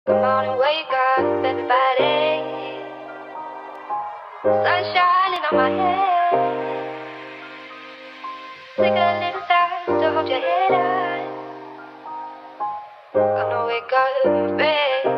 Come on and wake up, everybody. Sun shining on my head. Take a little time to hold your head up. Come on, wake up, babe.